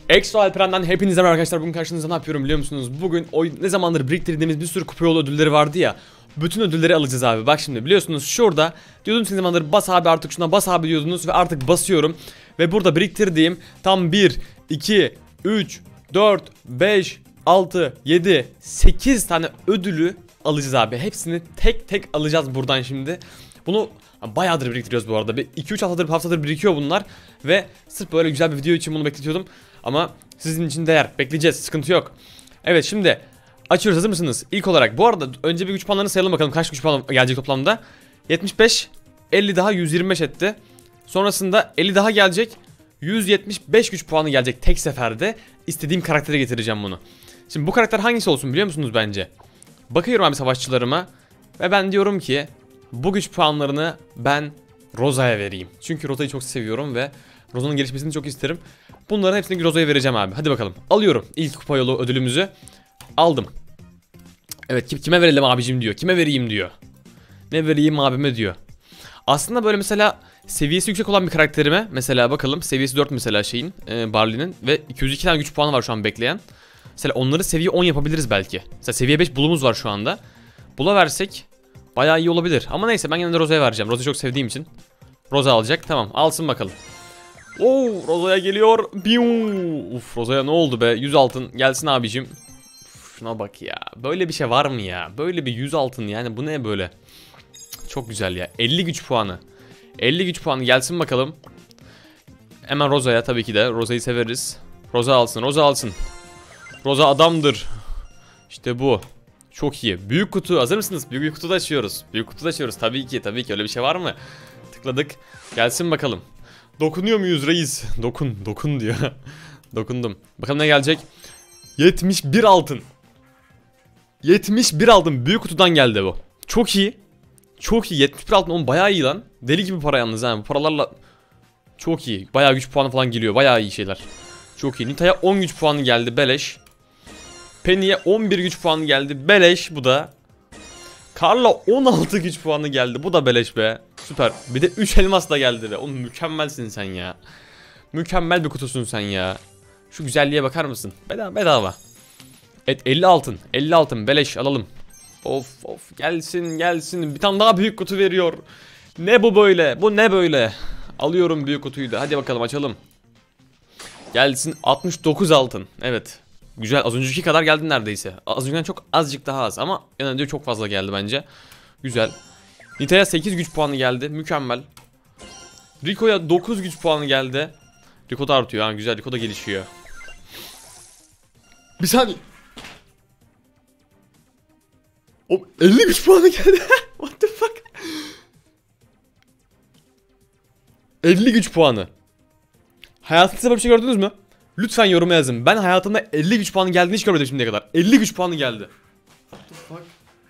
Extra Alperen'den hepinize merhaba arkadaşlar. Bugün karşınızda ne yapıyorum biliyor musunuz? Bugün ne zamandır biriktirdiğimiz bir sürü kupa yolu ödülleri vardı ya. Bütün ödülleri alacağız abi. Bak şimdi biliyorsunuz şurada diyordum ne zamandır bas abi artık şuna bas abi diyordunuz ve artık basıyorum. Ve burada biriktirdiğim tam 1, 2, 3, 4, 5, 6, 7, 8 tane ödülü alacağız abi. Hepsini tek tek alacağız buradan şimdi. Bunu bayağıdır biriktiriyoruz bu arada. 2-3 haftadır birikiyor bunlar. Ve sırf böyle güzel bir video için bunu bekletiyordum. Ama sizin için değer. Bekleyeceğiz. Sıkıntı yok. Evet şimdi açıyoruz. Hazır mısınız? İlk olarak bu arada önce bir güç puanlarını sayalım bakalım. Kaç güç puan gelecek toplamda? 75, 50 daha 125 etti. Sonrasında 50 daha gelecek. 175 güç puanı gelecek tek seferde. İstediğim karaktere getireceğim bunu. Şimdi bu karakter hangisi olsun biliyor musunuz bence? Bakıyorum abi savaşçılarıma. Ve ben diyorum ki bu güç puanlarını ben Rosa'ya vereyim. Çünkü Rosa'yı çok seviyorum ve Rosa'nın gelişmesini çok isterim. Bunların hepsini Rosa'ya vereceğim abi. Hadi bakalım. Alıyorum ilk kupa yolu ödülümüzü. Aldım. Evet kime verelim abicim diyor. Kime vereyim diyor. Ne vereyim abime diyor. Aslında böyle mesela seviyesi yüksek olan bir karakterime mesela bakalım. Seviyesi 4 mesela şeyin Barley'nin ve 202 tane güç puanı var şu an bekleyen. Mesela onları seviye 10 yapabiliriz belki. Mesela seviye 5 bulumuz var şu anda. Bula versek bayağı iyi olabilir. Ama neyse ben yine de Rosa'ya vereceğim. Rosa'yı çok sevdiğim için. Rosa alacak. Tamam alsın bakalım. Oo Rosa'ya geliyor. Uf Rosa'ya ne oldu be? 100 altın gelsin abicim. Uf, şuna bak ya. Böyle bir şey var mı ya? Böyle bir 100 altın yani bu ne böyle? Çok güzel ya. 50 güç puanı. 50 güç puanı gelsin bakalım. Hemen Rosa'ya tabii ki de. Rosa'yı severiz. Rosa alsın. Rosa alsın. Rosa adamdır. İşte bu. Çok iyi. Büyük kutu. Hazır mısınız? Büyük kutuda açıyoruz. Büyük kutuda açıyoruz. Tabii ki. Tabii ki. Öyle bir şey var mı? Tıkladık. Gelsin bakalım. Dokunuyor muyuz reis? Dokun diyor. Dokundum. Bakalım ne gelecek? 71 altın. 71 altın. Büyük kutudan geldi bu. Çok iyi. Çok iyi. 71 altın. Oğlum bayağı iyi lan. Deli gibi para yalnız ha. Bu paralarla çok iyi. Bayağı güç puanı falan geliyor. Bayağı iyi şeyler. Çok iyi. Nita'ya 10 güç puanı geldi. Beleş. Penny'e 11 güç puanı geldi. Beleş bu da. Karla 16 güç puanı geldi. Bu da beleş be. Süper. Bir de 3 elmas da geldi be. Oğlum mükemmelsin sen ya. Mükemmel bir kutusun sen ya. Şu güzelliğe bakar mısın? Bedava. Evet 50 altın. 50 altın beleş alalım. Of gelsin. Bir tane daha büyük kutu veriyor. Ne bu böyle? Bu ne böyle? Alıyorum büyük kutuyu da. Hadi bakalım açalım. Gelsin 69 altın. Evet. Güzel az önceki kadar geldi neredeyse. Az önceden çok azıcık daha az ama yani çok fazla geldi bence. Güzel. Nita'ya 8 güç puanı geldi. Mükemmel. Rico'ya 9 güç puanı geldi. Rico da artıyor ha güzel. Rico da gelişiyor. Bir saniye. O 50 güç puanı geldi. What the fuck? 50 güç puanı. Hayatınızda böyle bir şey gördünüz mü? Lütfen yoruma yazın. Ben hayatımda 50 güç puanı geldiğini hiç görmedim şimdiye kadar. 50 güç puanı geldi. What the fuck?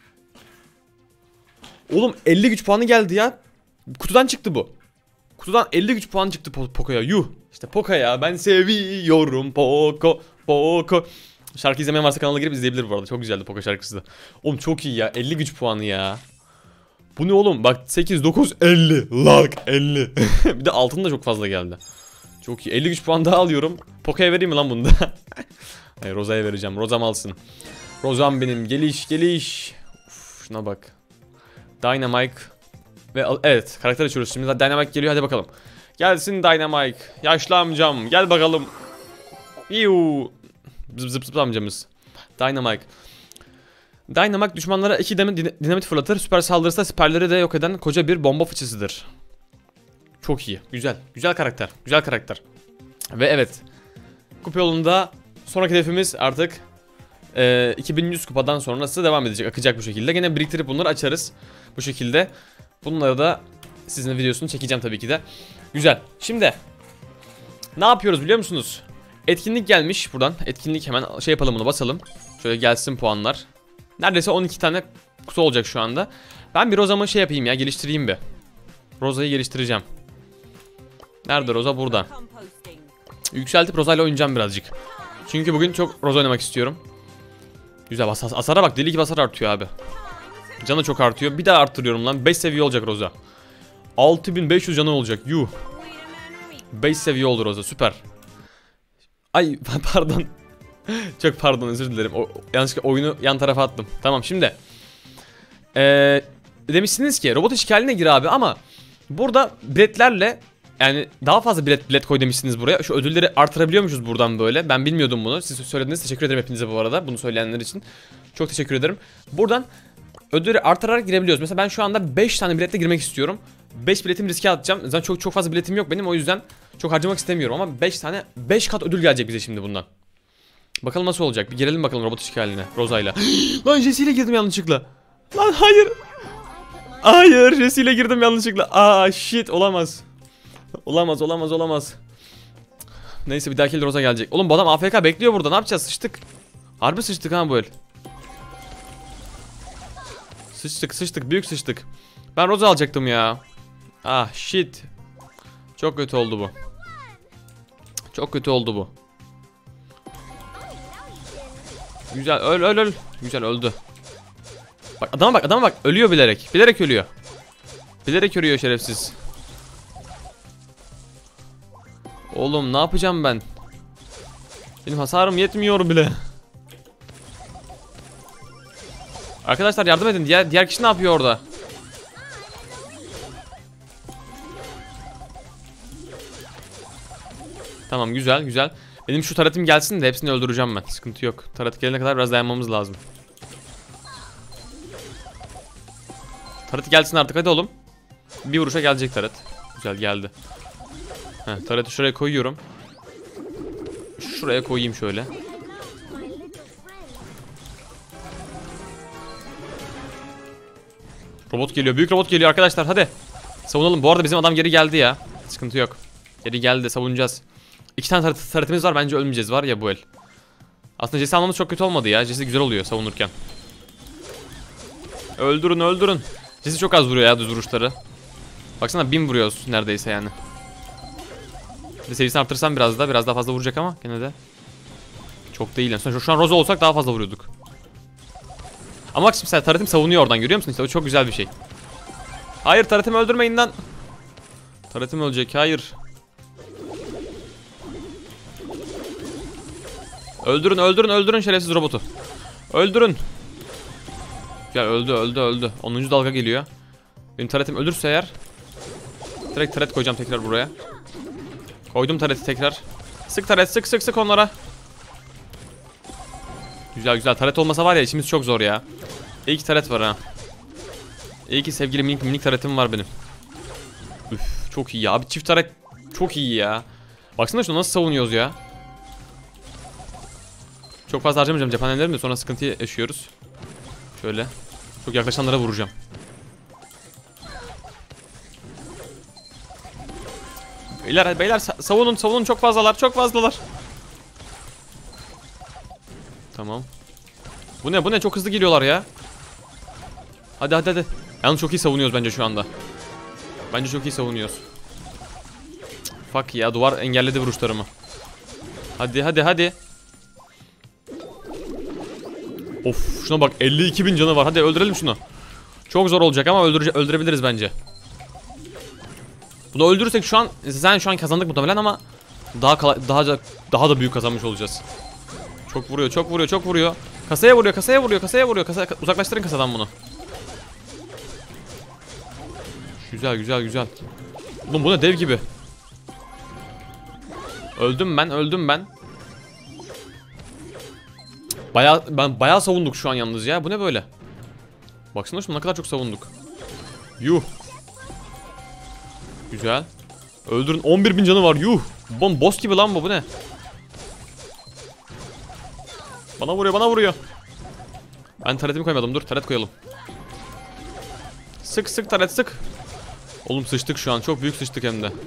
Oğlum 50 güç puanı geldi ya. Kutudan çıktı bu. Kutudan 50 güç puanı çıktı Poco'ya. Yuh. İşte Poco ya. Ben seviyorum Poco. Şarkı izlemeyen varsa kanala girip izleyebilir bu arada. Çok güzeldi Poco şarkısı da. Oğlum çok iyi ya. 50 güç puanı ya. Bu ne oğlum? Bak 8, 9, 50. Lark 50. Bir de altın da çok fazla geldi. Çok iyi. 50 güç puan daha alıyorum. Poco'ya vereyim mi lan bunu da? Hayır Rosa'ya vereceğim. Rosa'm alsın. Rosa'm benim. Geliş. Uf, şuna bak. Dynamite. Ve evet karakter açıyoruz şimdi. Dynamite geliyor hadi bakalım. Gelsin Dynamite. Yaşlı amcam. Gel bakalım. Yuu. Zıp amcamız. Dynamite düşmanlara 2 dinamit fırlatır. Süper saldırısı siperleri de yok eden koca bir bomba fıçısıdır. Çok iyi. Güzel karakter. Ve evet. Kupa yolunda sonraki hedefimiz artık 2100 kupadan sonrası devam edecek. Akacak bu şekilde. Gene biriktirip bunları açarız. Bu şekilde. Bunları da sizin videosunu çekeceğim tabii ki de. Güzel. Şimdi ne yapıyoruz biliyor musunuz? Etkinlik gelmiş buradan. Etkinlik hemen şey yapalım bunu basalım. Şöyle gelsin puanlar. Neredeyse 12 tane kutu olacak şu anda. Ben bir Rosa'mı şey yapayım ya geliştireyim bir. Rosa'yı geliştireceğim. Nerede Rosa? Burada. Yükseltip Rosa ile oynayacağım birazcık. Çünkü bugün çok Rosa oynamak istiyorum. Güzel hasara bak deli gibi hasar artıyor abi. Canı çok artıyor. Bir daha arttırıyorum lan. 5 seviye olacak Rosa. 6500 canı olacak. Yuh. 5 seviye oldu Rosa süper. Ay pardon. Çok pardon, özür dilerim. Yanlışlıkla oyunu yan tarafa attım. Tamam şimdi. Demişsiniz ki robot işgaline gir abi ama burada biletlerle yani daha fazla bilet koy demişsiniz buraya. Şu ödülleri artırabiliyormuşuz buradan böyle. Ben bilmiyordum bunu. Siz söylediniz. Teşekkür ederim hepinize bu arada. Bunu söyleyenler için. Çok teşekkür ederim. Buradan ödülleri artırarak girebiliyoruz. Mesela ben şu anda 5 tane biletle girmek istiyorum. 5 biletim riske atacağım. Zaten çok fazla biletim yok benim. O yüzden çok harcamak istemiyorum ama 5 kat ödül gelecek bize şimdi bundan. Bakalım nasıl olacak. Bir girelim bakalım robot işgaline Rosa'yla. Lan Jesse ile girdim yanlışlıkla. Lan hayır. Hayır, Jesse ile girdim yanlışlıkla. Shit, olamaz. Olamaz. Neyse bir dahaki Rosa gelecek. Oğlum bu adam AFK bekliyor burada. Ne yapacağız? Sıçtık. Harbi sıçtık ha bu el. Sıçtık. Büyük sıçtık. Ben Rosa alacaktım ya. Shit. Çok kötü oldu bu. Güzel öl. Güzel öldü. Bak adama bak. Ölüyor bilerek. Bilerek ölüyor. Bilerek ölüyor şerefsiz. Oğlum ne yapacağım ben? Benim hasarım yetmiyor bile. Arkadaşlar yardım edin. Diğer kişi ne yapıyor orada? Tamam güzel. Benim şu taretim gelsin de hepsini öldüreceğim ben. Sıkıntı yok. Taret gelene kadar biraz dayanmamız lazım. Taret gelsin artık hadi oğlum. Bir vuruşa gelecek taret. Güzel geldi. Tareti şuraya koyuyorum. Şuraya koyayım şöyle. Robot geliyor. Büyük robot geliyor arkadaşlar. Hadi. Savunalım. Bu arada bizim adam geri geldi ya. Sıkıntı yok. Geri geldi. Savunacağız. 2 tane taretimiz var. Bence ölmeyeceğiz var ya bu el. Aslında Jesse almamız çok kötü olmadı ya. Jesse güzel oluyor savunurken. Öldürün. Jesse çok az vuruyor ya düz vuruşları. Baksana 1000 vuruyoruz neredeyse yani. Bir de seviyesini artırsam biraz daha fazla vuracak ama gene de çok değil yani. Şu an Rosa olsak daha fazla vuruyorduk. Ama bak şimdi taretim savunuyor oradan, görüyor musun? İşte o çok güzel bir şey. Hayır, taretimi öldürmeyin lan. Taretim ölecek, hayır. Öldürün şerefsiz robotu. Öldürün. Gel, öldü. 10. dalga geliyor. Benim taretim ölürse eğer direkt taret koyacağım tekrar buraya. Koydum tareti tekrar. Sık taret, sık onlara. Güzel. Taret olmasa var ya işimiz çok zor ya. İyi ki taret var ha. İyi ki sevgili minik taretim var benim. Üf, çok iyi ya. Abi çift taret çok iyi ya. Baksana şunu nasıl savunuyoruz ya. Çok fazla harcamayacağım cephanelerimi de sonra sıkıntı yaşıyoruz. Şöyle. Çok yaklaşanlara vuracağım. Beyler savunun, çok fazlalar. Tamam. Bu ne çok hızlı geliyorlar ya. Hadi. Yalnız çok iyi savunuyoruz bence şu anda. Bence çok iyi savunuyoruz. Fuck ya, duvar engelledi vuruşlarımı. Hadi. Of, şuna bak, 52.000 canı var. Hadi öldürelim şunu. Çok zor olacak ama öldürebiliriz bence. Bunu öldürürsek şu an kazandık muhtemelen ama daha da büyük kazanmış olacağız. Çok vuruyor. Kasaya vuruyor. Uzaklaştırın kasadan bunu. Güzel. Oğlum bu ne, dev gibi. Öldüm ben. Bayağı savunduk şu an yalnız ya. Bu ne böyle? Baksana şuna, ne kadar çok savunduk. Yuh. Güzel. Öldürün, 11.000 canı var. Yuh. Boss gibi lan bu ne? Bana vuruyor. Ben taretimi koymadım. Dur, taret koyalım. Sık taret, sık. Oğlum sıçtık şu an. Çok büyük sıçtık hem de.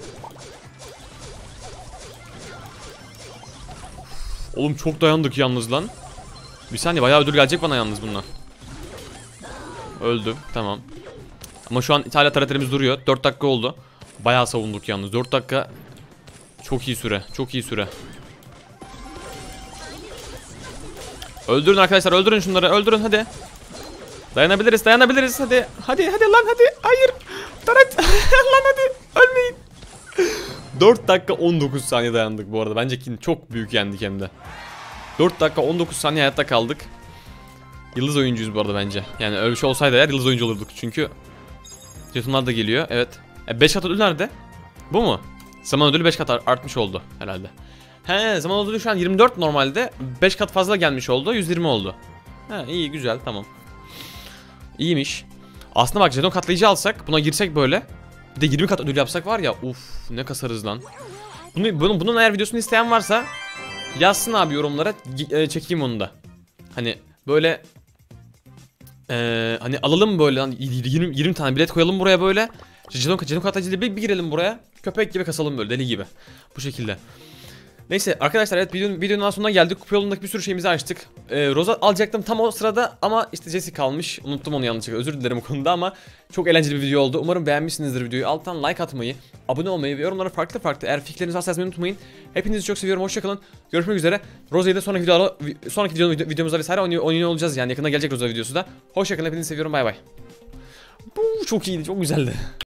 Oğlum çok dayandık yalnız lan. Bir saniye, bayağı ödül gelecek bana yalnız bundan. Öldü, tamam. Ama şu an hala taretlerimiz duruyor. 4 dakika oldu. Bayağı savunduk yalnız. 4 dakika çok iyi süre. Öldürün arkadaşlar, öldürün şunları, öldürün hadi. Dayanabiliriz hadi. Hadi lan hadi. Hayır. Taret. Lan hadi. Ölmeyin. 4 dakika 19 saniye dayandık bu arada. Bence çok büyük yendik hem de. 4 dakika 19 saniye hayatta kaldık. Yıldız oyuncuyuz bu arada bence. Yani öyle bir şey olsaydı eğer yıldız oyuncu olurduk. Çünkü jetonlar da geliyor. Evet. 5 kat ödül nerede? Bu mu? Zaman ödülü 5 kat artmış oldu herhalde. He, zaman ödülü şu an 24 normalde. 5 kat fazla gelmiş oldu. 120 oldu. He, iyi güzel tamam. İyiymiş. Aslında bak jeton katlayıcı alsak, buna girsek böyle. Bir de 20 kat ödül yapsak var ya, uf ne kasarız lan. Bunun eğer videosunu isteyen varsa yazsın abi yorumlara, çekeyim onu da. Hani böyle hani alalım böyle lan 20 tane bilet koyalım buraya böyle. Jeton katlayıcıyla bir girelim buraya. Köpek gibi kasalım böyle deli gibi. Bu şekilde. Neyse arkadaşlar, evet videonun sonuna geldik. Kupa yolundaki bir sürü şeyimizi açtık. Rosa alacaktım tam o sırada ama işte Jesse kalmış. Unuttum onu yanlışlıkla. Özür dilerim bu konuda ama çok eğlenceli bir video oldu. Umarım beğenmişsinizdir videoyu. Alttan like atmayı, abone olmayı ve yorumlara farklı eğer fikirlerinizi varsa yazmayı unutmayın. Hepinizi çok seviyorum. Hoşçakalın. Görüşmek üzere. Rosa'yı da sonraki videomuzda vesaire oynuyor olacağız yani. Yakında gelecek Rosa videosu da. Hoşçakalın. Hepinizi seviyorum. Bay bay. Bu çok iyiydi. Çok güzeldi.